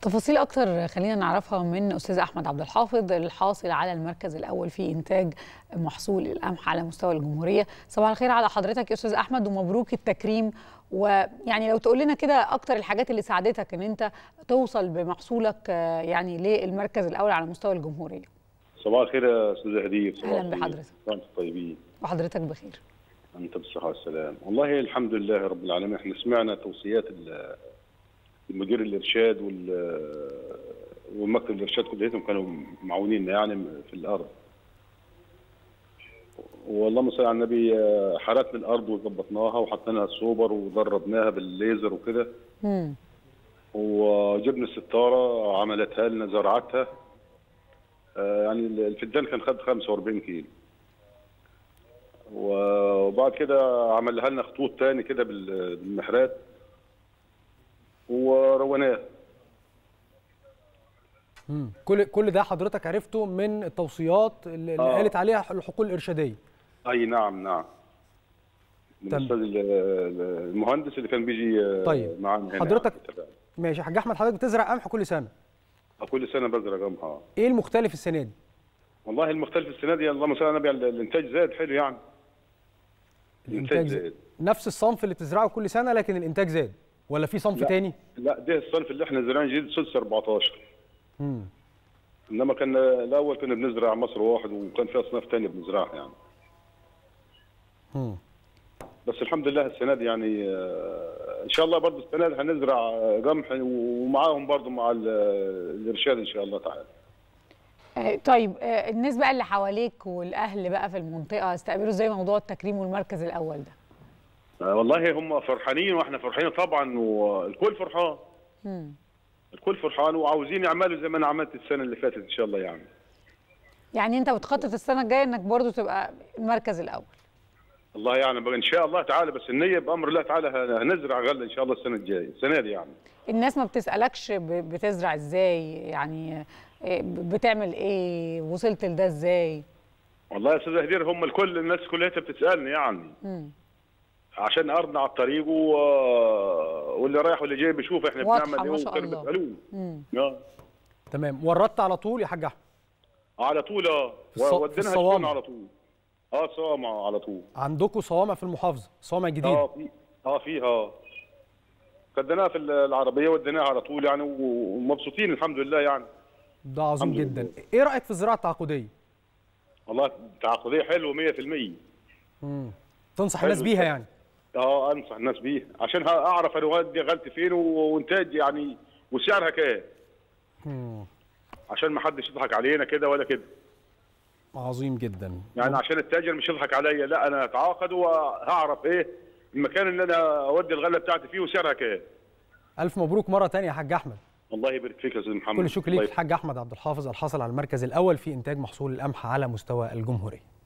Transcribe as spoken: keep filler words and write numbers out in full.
تفاصيل أكتر خلينا نعرفها من أستاذ أحمد عبد الحافظ الحاصل على المركز الأول في إنتاج محصول القمح على مستوى الجمهورية. صباح الخير على حضرتك يا أستاذ أحمد ومبروك التكريم. ويعني لو تقول لنا كده أكتر الحاجات اللي ساعدتك إن أنت توصل بمحصولك يعني للمركز الأول على مستوى الجمهورية. صباح الخير يا أستاذ هديف. أهلا بحضرتك. وأنتم طيبين. وحضرتك بخير. أنت بالصحة والسلام. والله الحمد لله رب العالمين. إحنا سمعنا توصيات المدير الإرشاد والمكتب الإرشاد كلهم كانوا معاونيننا يعني في الأرض. والله صل على النبي، حرقنا الأرض وظبطناها وحطينا السوبر ودربناها بالليزر وكده. امم وجبنا الستارة عملتها لنا زرعتها. يعني الفدان كان خد خمسة وأربعين كيلو. وبعد كده عملها لنا خطوط تاني كده بالمحرات ورويناه. امم كل كل ده حضرتك عرفته من التوصيات اللي آه. قالت عليها الحقول الارشاديه. اي نعم نعم. من الاستاذ المهندس اللي كان بيجي طيب. معانا هنا. حضرتك ماشي يا حاج احمد، حضرتك بتزرع قمح كل سنه؟ كل سنه بزرع قمح. ايه المختلف السنه دي؟ والله المختلف السنه دي اللهم صل على النبي، الانتاج زاد حلو يعني. الانتاج زاد. نفس الصنف اللي بتزرعه كل سنه لكن الانتاج زاد ولا في صنف لا. تاني؟ لا ده الصنف اللي احنا زرعنا جديد سدس أربعتاشر. امم انما كان الاول كنا بنزرع مصر واحد وكان في اصناف ثانيه بنزرعها يعني. امم بس الحمد لله السنه دي يعني ان شاء الله برضه السنه دي هنزرع قمح ومعاهم برضه مع الارشاد ان شاء الله تعالى. طيب الناس بقى اللي حواليك والاهل بقى في المنطقه استقبلوا ازاي موضوع التكريم والمركز الاول ده؟ والله هم فرحانين واحنا فرحانين طبعا، والكل فرحان. امم الكل فرحان وعاوزين يعملوا زي ما انا عملت السنه اللي فاتت ان شاء الله يعني. يعني انت بتخطط السنه الجايه انك برضو تبقى المركز الاول؟ الله يعني ان شاء الله تعالى، بس النيه بامر الله تعالى هنزرع غله ان شاء الله السنه الجايه السنه دي يعني. الناس ما بتسالكش بتزرع ازاي؟ يعني بتعمل ايه؟ وصلت لده ازاي؟ والله يا استاذ هدير هم الكل الناس كلها بتسالني يعني. امم عشان ارضنا على الطريق و... واللي رايح واللي جاي بيشوف احنا بنعمل ايه وكانوا بيسالوني. امم تمام. وردت على طول يا حاج احمد؟ على طول اه. وديناها الصوامع على طول. اه صوامع على طول. عندكم صوامع في المحافظه، صوامع جديده؟ اه في اه فيها. خدناها في العربيه وديناها على طول يعني ومبسوطين الحمد لله يعني. ده عظيم جدا. لله. ايه رايك في الزراعه التعاقديه؟ والله التعاقديه حلوه مية في المية. امم تنصح الناس بيها يعني؟ اه انصح الناس بيها عشان اعرف انا دي غلطت فين وانتاج يعني وسعرها كام. امم عشان ما حدش يضحك علينا كده ولا كده. عظيم جدا. يعني عشان التاجر مش يضحك عليا، لا انا اتعاقد وهعرف ايه المكان اللي انا اودي الغله بتاعتي فيه وسعرها كام. الف مبروك مره ثانيه يا حاج احمد. الله يبارك فيك يا استاذ محمد. كل الشكر ليك الحاج احمد عبد الحافظ الحاصل على المركز الاول في انتاج محصول القمح على مستوى الجمهوريه.